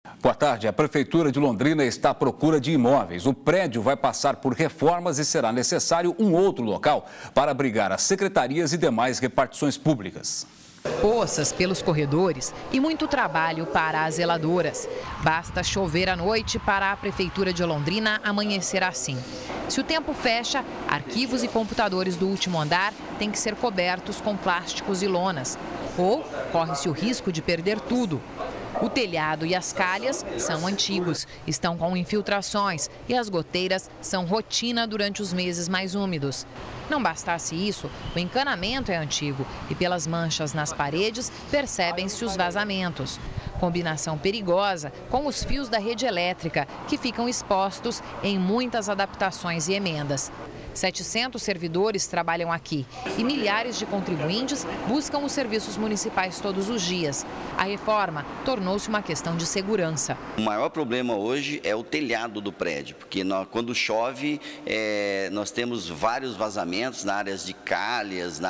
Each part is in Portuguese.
Boa tarde. A Prefeitura de Londrina está à procura de imóveis. O prédio vai passar por reformas e será necessário um outro local para abrigar as secretarias e demais repartições públicas. Poças pelos corredores e muito trabalho para as zeladoras. Basta chover à noite para a Prefeitura de Londrina amanhecer assim. Se o tempo fecha, arquivos e computadores do último andar têm que ser cobertos com plásticos e lonas. Ou corre-se o risco de perder tudo. O telhado e as calhas são antigos, estão com infiltrações e as goteiras são rotina durante os meses mais úmidos. Não bastasse isso, o encanamento é antigo e pelas manchas nas paredes percebem-se os vazamentos. Combinação perigosa com os fios da rede elétrica, que ficam expostos em muitas adaptações e emendas. 700 servidores trabalham aqui e milhares de contribuintes buscam os serviços municipais todos os dias. A reforma tornou-se uma questão de segurança. O maior problema hoje é o telhado do prédio, porque quando chove, nós temos vários vazamentos na área de calhas,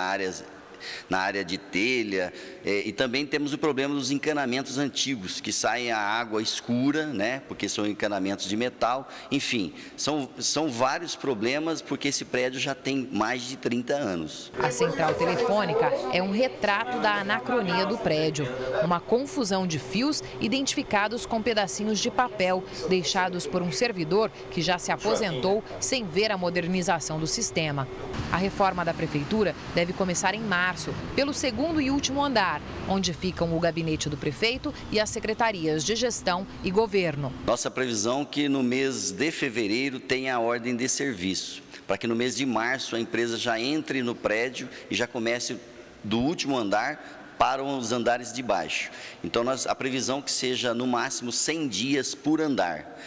na área de telha, e também temos o problema dos encanamentos antigos, que saem a água escura, né, porque são encanamentos de metal. Enfim, são vários problemas, porque esse prédio já tem mais de 30 anos. A central telefônica é um retrato da anacronia do prédio. Uma confusão de fios identificados com pedacinhos de papel, deixados por um servidor que já se aposentou sem ver a modernização do sistema. A reforma da Prefeitura deve começar em março, pelo segundo e último andar, onde ficam o gabinete do prefeito e as secretarias de gestão e governo. Nossa previsão é que no mês de fevereiro tenha a ordem de serviço, para que no mês de março a empresa já entre no prédio e já comece do último andar para os andares de baixo. Então, a previsão é que seja no máximo 100 dias por andar,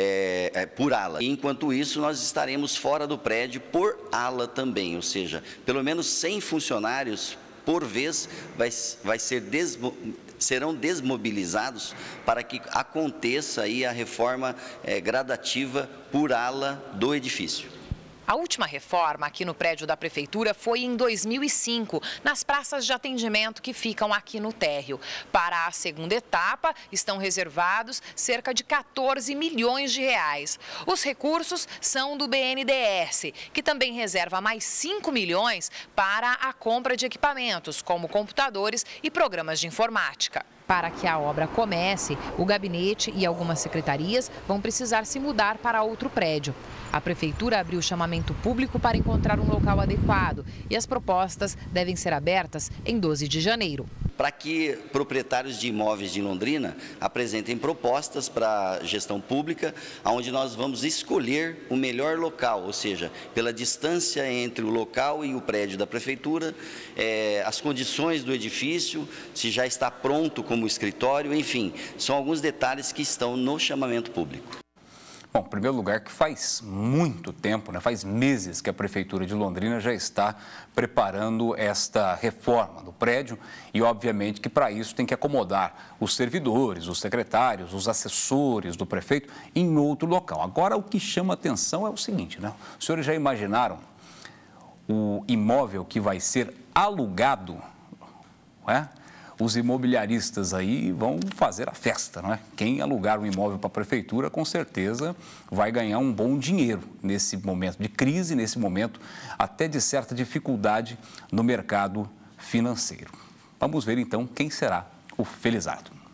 por ala. E, enquanto isso, nós estaremos fora do prédio por ala também, ou seja, pelo menos 100 funcionários por vez serão desmobilizados para que aconteça aí a reforma gradativa por ala do edifício. A última reforma aqui no prédio da Prefeitura foi em 2005, nas praças de atendimento que ficam aqui no térreo. Para a segunda etapa, estão reservados cerca de 14 milhões de reais. Os recursos são do BNDES, que também reserva mais 5 milhões para a compra de equipamentos, como computadores e programas de informática. Para que a obra comece, o gabinete e algumas secretarias vão precisar se mudar para outro prédio. A Prefeitura abriu chamamento público para encontrar um local adequado e as propostas devem ser abertas em 12 de janeiro. Para que proprietários de imóveis de Londrina apresentem propostas para a gestão pública, onde nós vamos escolher o melhor local, ou seja, pela distância entre o local e o prédio da Prefeitura, as condições do edifício, se já está pronto como escritório, enfim, são alguns detalhes que estão no chamamento público. Bom, em primeiro lugar, que faz muito tempo, né? Faz meses que a Prefeitura de Londrina já está preparando esta reforma do prédio e, obviamente, que para isso tem que acomodar os servidores, os secretários, os assessores do prefeito em outro local. Agora, o que chama atenção é o seguinte, né? Os senhores já imaginaram o imóvel que vai ser alugado, não é? Os imobiliaristas aí vão fazer a festa, não é? Quem alugar um imóvel para a Prefeitura, com certeza, vai ganhar um bom dinheiro nesse momento de crise, nesse momento até de certa dificuldade no mercado financeiro. Vamos ver, então, quem será o felizardo.